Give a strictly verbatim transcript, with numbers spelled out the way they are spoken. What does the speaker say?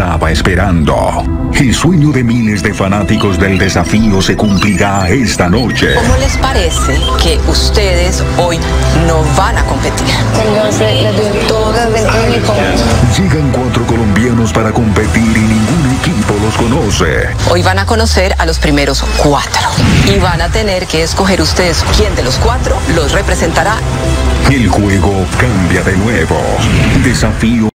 estaba esperando. El sueño de miles de fanáticos del desafío se cumplirá esta noche. ¿Cómo les parece que ustedes hoy no van a competir? Entonces, les doy todas del público. Llegan cuatro colombianos para competir y ningún equipo los conoce. Hoy van a conocer a los primeros cuatro. Y van a tener que escoger ustedes quién de los cuatro los representará. El juego cambia de nuevo. Desafío